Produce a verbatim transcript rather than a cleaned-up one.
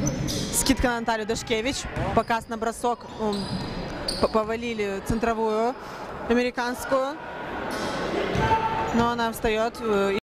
Скидка на Наталью Дашкевич. Показ на бросок. Повалили центровую американскую. Но она встает.